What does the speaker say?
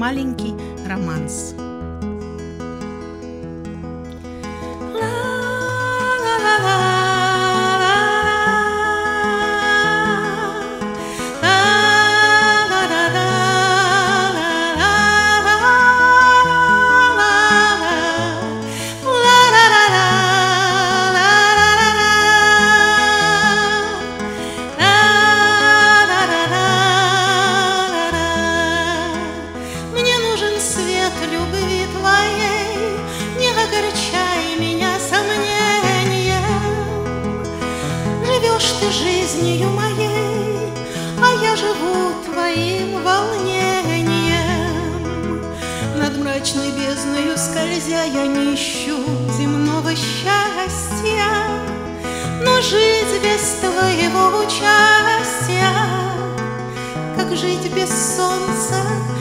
маленький романс. Ты жизнью моей, а я живу твоим волнением. Над мрачной бездною скользя, я не ищу земного счастья, но жить без твоего участия, как жить без солнца